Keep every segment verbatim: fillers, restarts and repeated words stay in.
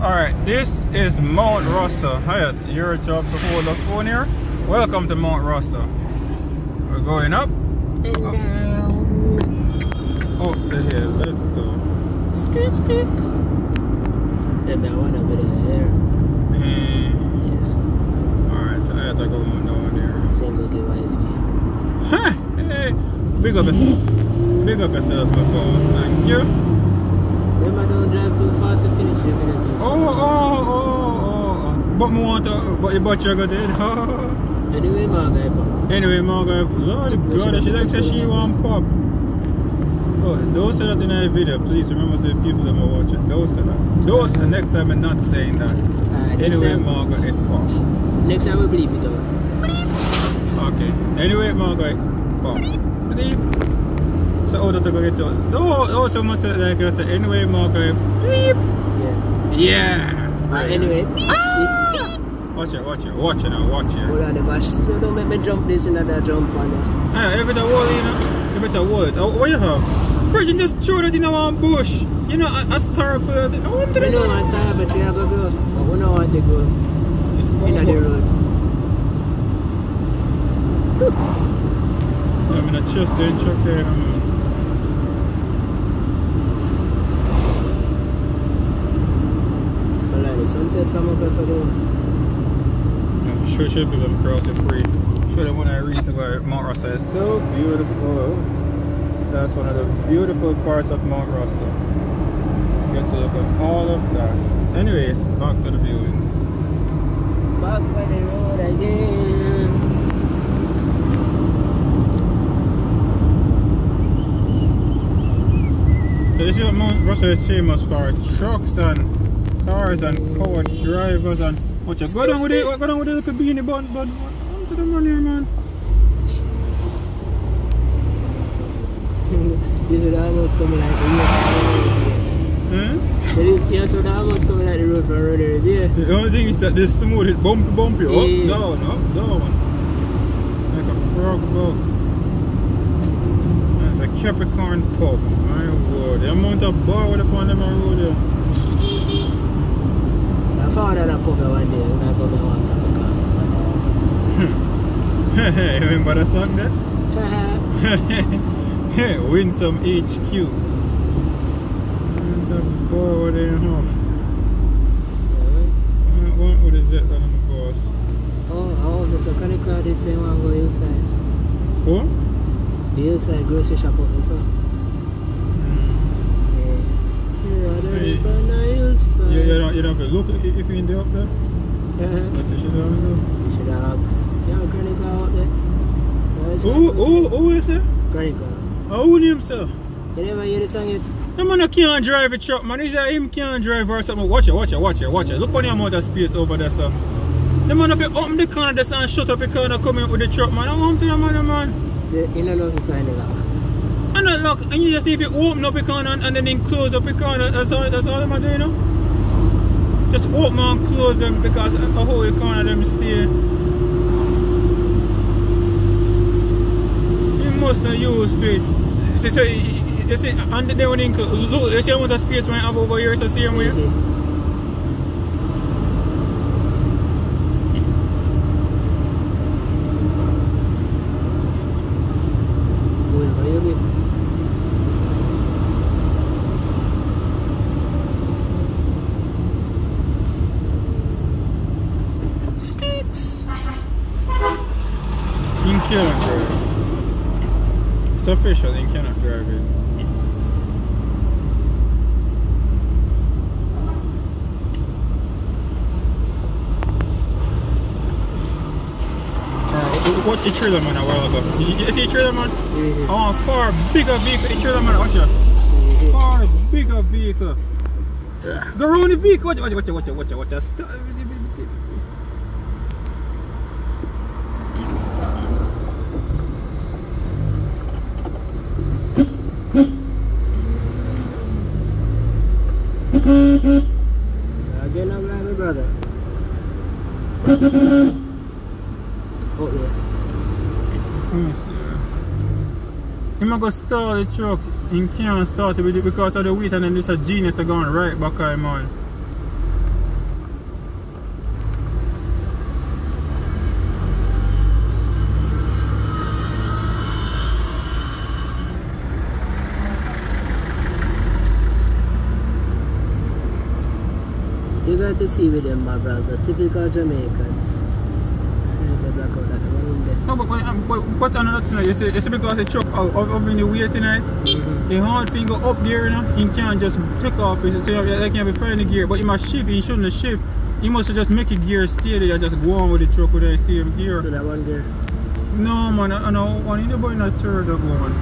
Alright, this is Mount Russell. Hi, it's your job to hold the phone here. Welcome to Mount Russell. We're going up. And down. Oh, the hill. Let's go. Skirt, skirt. Then that one over there. Hey. Yeah. Alright, so I have to go down there. Single the wifey. Huh! Hey! Big up, big up yourself, my boss. Thank you. Remember, don't drive too fast to finish it. Oh, oh, oh, oh, oh. But me want to, but your butt sugar did. Anyway, Margaret. Anyway, Margaret, Lord God, she like say she want pop. Oh, don't say that in a video, please. Remember, say people that are watching. Don't say that. Don't say. Next time I'm not saying that. Right, anyway, Margaret, it pop. Next time we bleep it out. Okay. Anyway, Margaret, pop. Bleep. So, oh, that's going to get out. No, also must say like that. Anyway, Margaret, bleep. Yeah. Yeah. Right, anyway. Ah! Watch it, watch it, watch it now, watch it. Hold on the bash, so don't make me jump this and that jump on there. Hey, every time wall, you know, every time wall. Oh, what you have? Virgin just throw that in a bush. You know, a, a star up there. I want to you know, I start but you have to go. But we don't want to go in the road. I'm in a chest and chuck there, man. The sunset from across the road. I'm sure should be them across it free. Show them when I reach where Mount Russell is so beautiful. That's one of the beautiful parts of Mount Russell. You get to look at all of that. Anyways, back to the viewing. Back by the road again. So this is what Mount Russell is famous for. Trucks and cars and power drivers and what you go down with it, go down with the little beanie bun, but what to the money, man? This would almost come like the road. Hmm? So this, yeah, so that almost coming like the road from Road Revere. The only thing is that this smooth, it bumpy bumpy, up, yeah. down, up, down. Like a frog bug. It's a Capricorn pub, my word. The amount of bar with upon them road there. I found out a pub one day when I go to one Capricorn. Hey, remember the song there? Hey, win some H Q. And the bar what they have. What, what is that on the bus? Oh, oh, there's a chronic crowd did say I want to go inside. Who? The hillside grocery shop up there, so. Hey, yeah, you don't, you don't have to look if you're in the up there. Uh-huh. But you should have to. You should ask. Yeah, Granny Crown out there. Who, who, who is it? Granny Crown. Oh, who name sir? You never hear the song yet? The man can't drive a truck, man. Is that him can't drive or something? Watch it, watch it, watch it, watch it. Look on the amount of space over there, son. The man have to open the corner there and shut up the corner coming with the truck, man. I want to the man, man. The, you don't know if you find the lock. And not lock, and you just need to open up the corner and, and then, then close up the corner. That's all, that's all I'm doing, you know? Just open and close them because the whole corner them stay. You must not use it. See, so, you see, and then when you look, you see how much space I have over here, so see him where? You cannot drive. It's official, you cannot drive it. Uh, watch the trailer man a while ago. You, you see the trailer man? Mm-hmm. Oh, far bigger vehicle. The trailer man, watch it. Mm-hmm. Far bigger vehicle. Yeah. Go around the vehicle. Watch it, watch it, watch it, watch it, watch it. Stop. Again, I'm like my brother. Oh, yeah. Yes, yeah. He might go start the truck. He can't start it with it because of the weight, and then this a genius are going right back on him on. You got to see with them, my brother. Typical Jamaicans. The black out that one in there. No, but, but, but, but another thing, you see, you see because the truck out over in the way tonight, mm-hmm. the hard thing go up there, you know, he can't just take off. It. So they can't be firing the gear, but he must shift, he shouldn't shift. He must just make a gear stay there and just go on with the truck with the same gear. So that one gear? No, man, I know one in the boy in a third of one.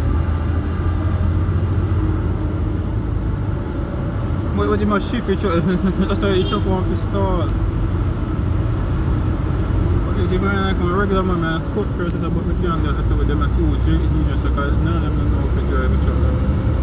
But, but he must shift it, that's why the truck wants to stall. If I like a regular man, I scout curses about me can't get with them at two, three, just because none of them know how to drive each other.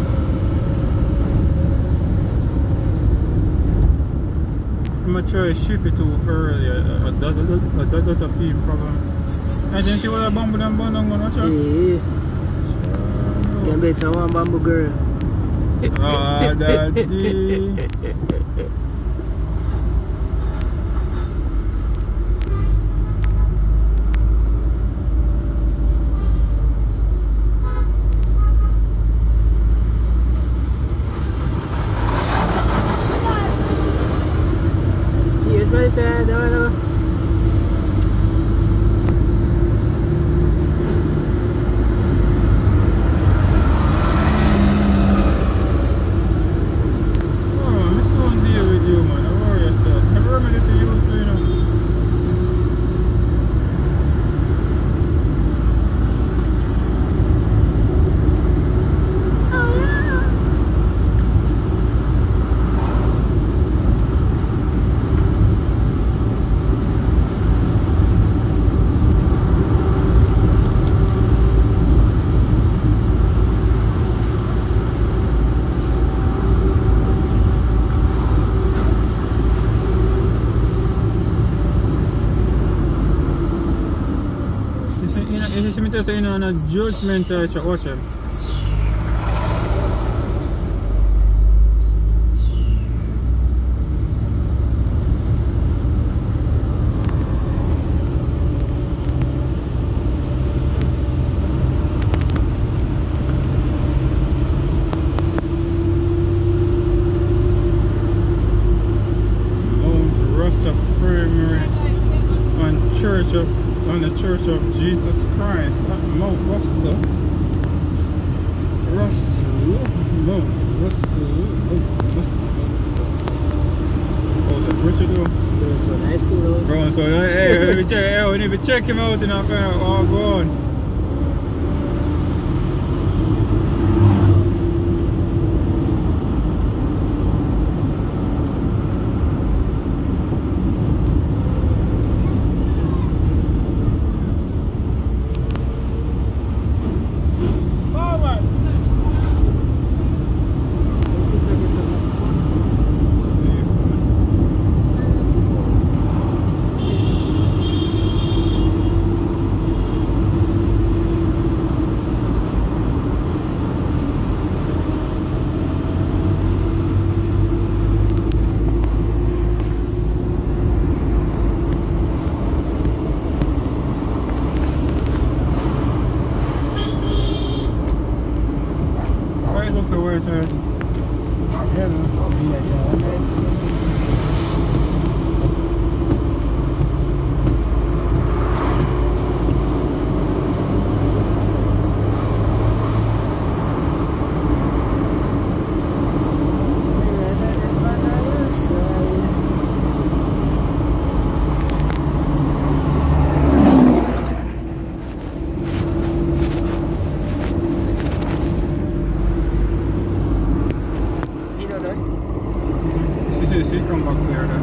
I'm going to try to shift it too early, that, that, that, that, that's a few problem. I didn't see what a bamboo and bun on, watch out. Yeah. Can bet some one bamboo girl. Ah, daddy. Said, no, no. Oh, I'm so deal with you, man. Don't worry yourself. Never remember to you too, you know. You see me tell you know, on a judgment uh, check, watch him. Mount Russell Primary and Church of on the Church of Jesus Christ, not Mount Russell. Russell, Mount Russell, Mount Russell, Russell. Oh, it's a Richard though. Yeah, so nice cool those. Bro, so hey, we need to check, hey, we need to check him out and find out all gone. So where it is? Yeah, no. See, see, come back there then.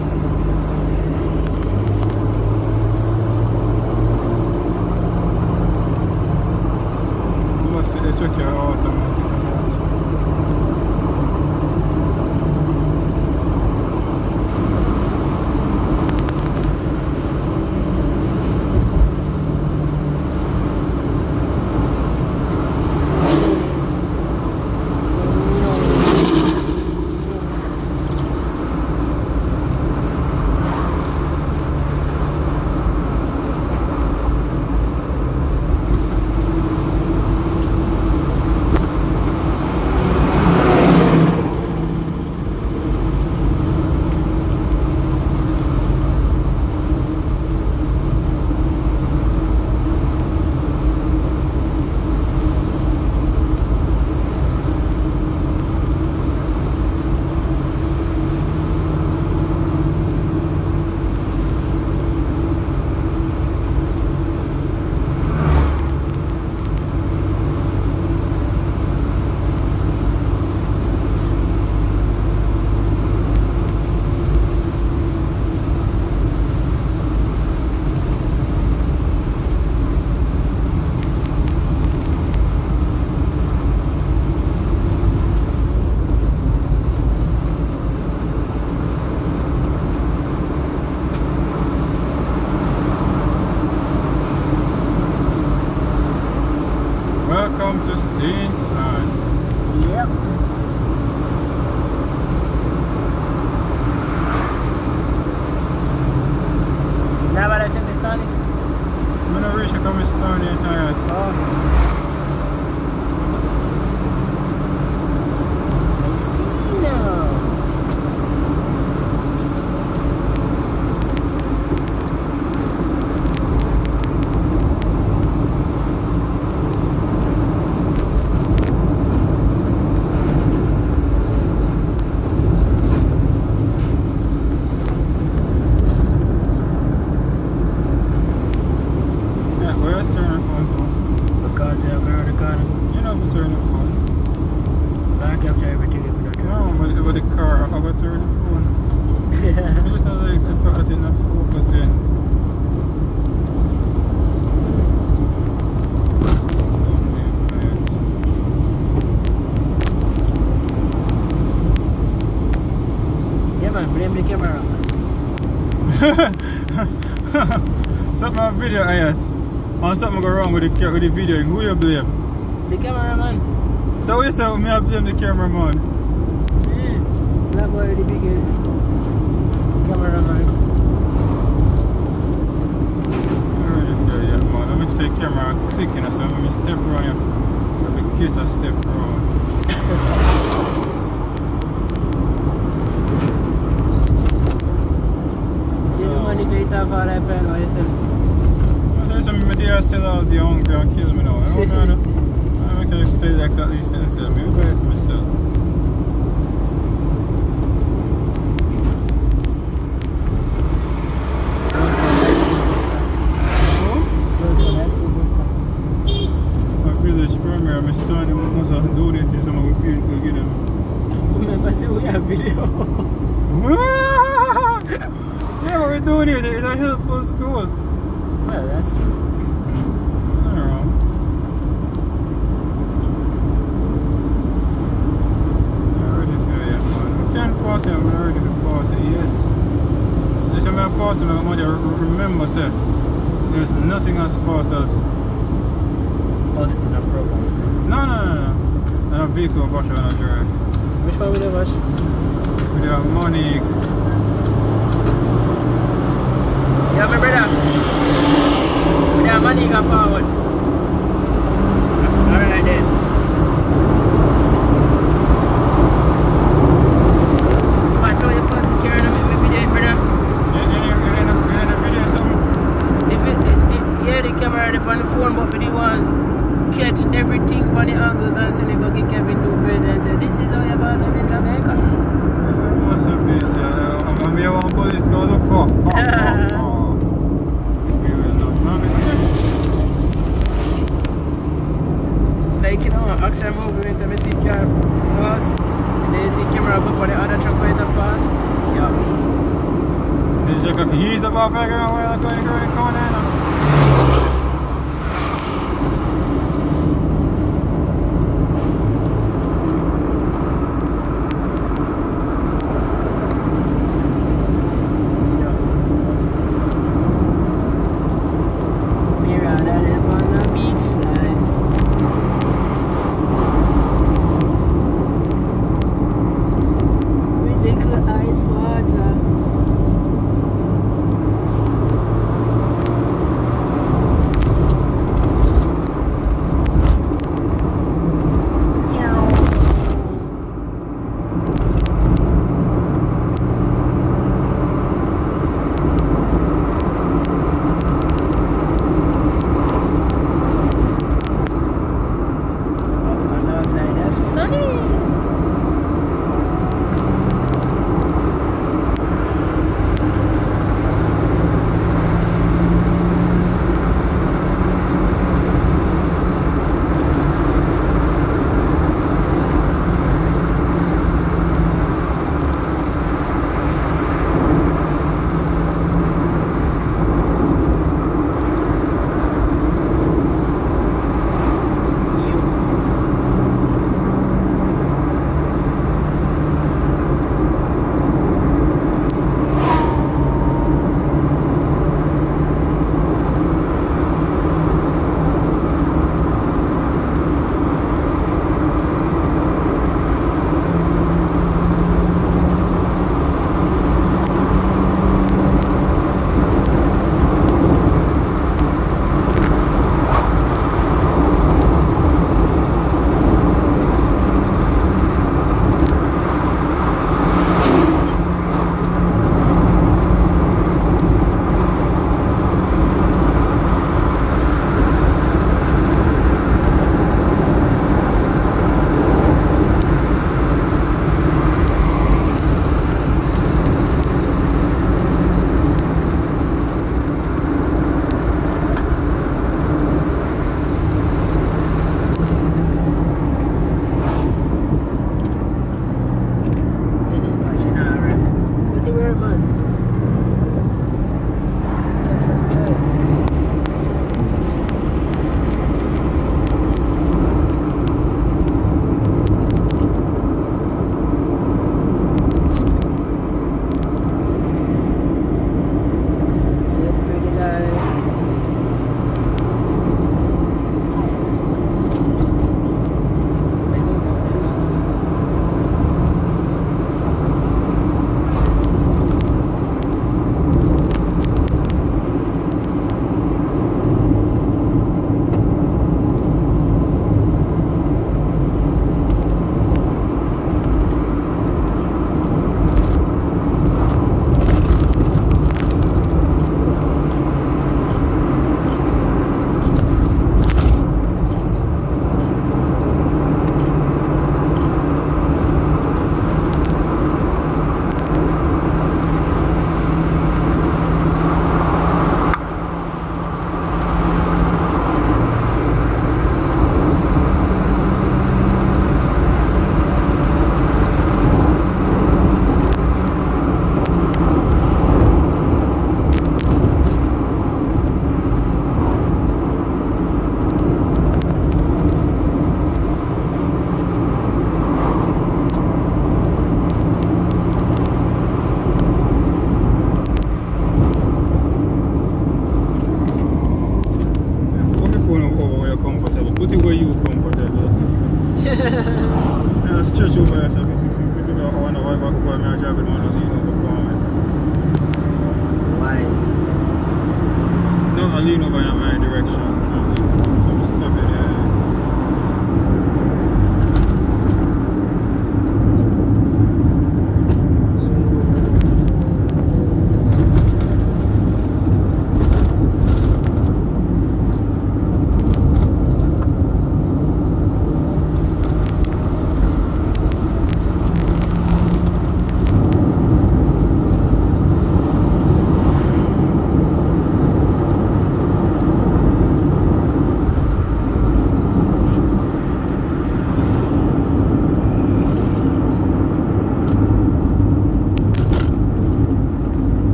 You must see they check your automatic. man, blame the camera. Something on video, I had. Or something go wrong with the, with the video. Who you blame? The cameraman. So what you say me I blame the cameraman? Yeah. That boy the biggest cameraman. I already feel yeah, man. Let me say camera clicking or something. Let me step around you. If I get a step around. You know money for it off all that pen, what you say? I say my dear still out there hungry and kill me now. I don't know. I can say exactly sentence to me. I buy it for myself. My village premier, I'm starting must have donated some of the people to get them. Remember, say we have video. Yeah, what we're doing here is a helpful school. Well, that's true. I don't know. I already feel it, man. I can't pass it, I'm not ready to pass it yet. It's a man passing, I'm going to remember, sir. There's nothing as fast as. Us in the programs. No, no, no, no. And a vehicle wash and a drive. Which one will they wash? We have money. Yeah, my brother. We have money go forward. Alright then. Come on, show your person carrying them in my video, brother. You in the video or something? If it, it, it, yeah, the camera on the phone, but with the ones catch everything on the angles and say they go get Kevin too crazy and say, this is how your boss in Jamaica. What's up, this? I'm going to be one police go look for. Oh, oh, oh. Like, you know, action movement, I see car pass, and then you see camera go for the other truck where it pass. Yeah. Then you check he's above the ground where I'm going to go in the corner. Ice water.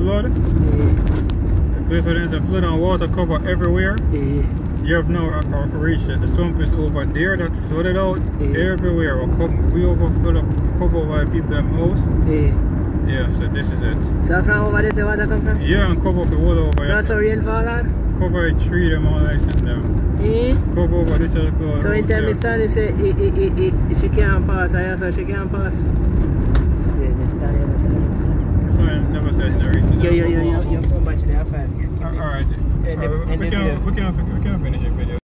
flood. Yeah. The place where there's a flood and water cover everywhere. Yeah. You have now uh, uh, reached it. The swamp is over there that flooded out Yeah. everywhere. We come, we overfill up, cover by people them house. Yeah. Yeah, so this is it. So from over there, so water come from? Yeah, and cover up the water over So here. so rainfall on? Cover a tree them all like that them. Yeah. Cover over this other uh, So in road time here. Miss Stanley say eh, eh, eh, eh, she can't pass, I asked her she can't pass. Yeah, Miss Stanley never said that. So I never said in the reason. Yo, yo, yo, yo, yo, come back to the five. Alright. Uh, the- Uh, end we the can video. we can we can finish the video.